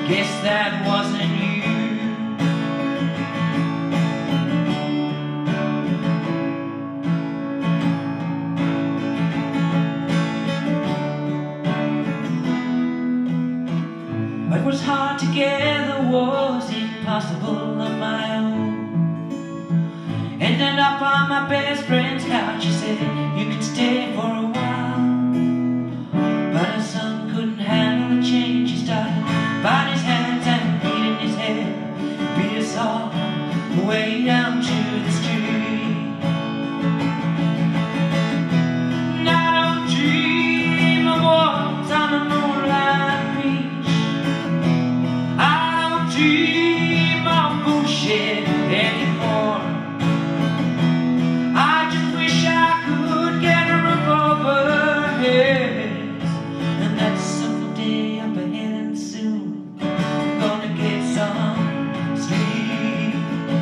Guess that wasn't you. What was hard together was impossible on my own. Ended up on my best friend's couch. She said you could stay for a while, but her son couldn't handle the change. He started biting his hands and beating his head, beat us all way down to the street. And I don't dream of walks on the moonlight beach. I don't dream of bullshit anymore. I just wish I could get a roof over our heads, and that's someday up ahead and soon gonna get some sleep.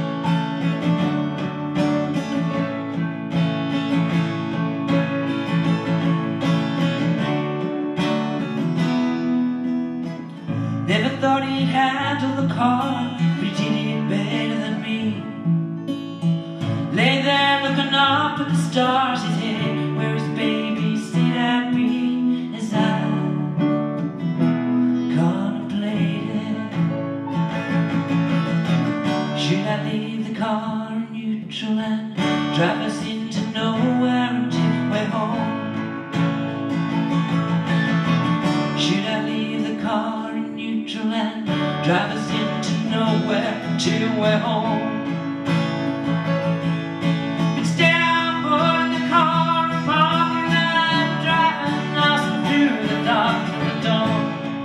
Never thought he'd handle the car, but he did it better than me. Lay there looking up at the stars, his head where his baby sit and be, as I contemplated. Should I leave the car in neutral and drive us into nowhere until we're home? Should I leave the car in neutral and drive us into nowhere until we're home? Instead I'm putting the car in parking and driving us through the dark to the dawn.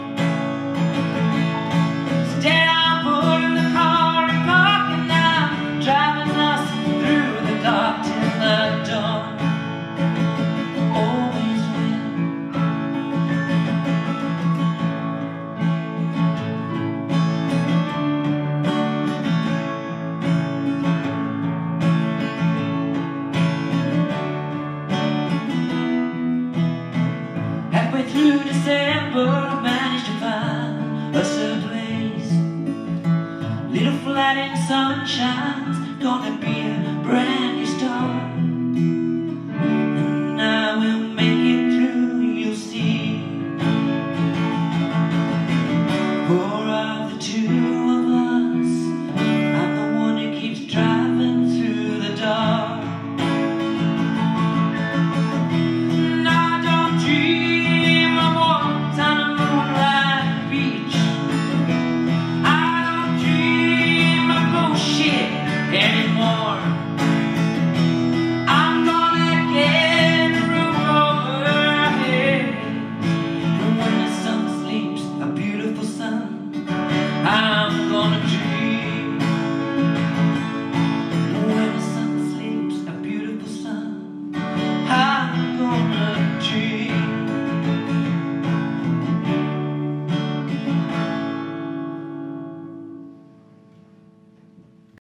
Instead I'm putting the car in parking and driving us through the dark till the dawn. Always will. Halfway through December, I managed to find us a place, little flat in sunshine.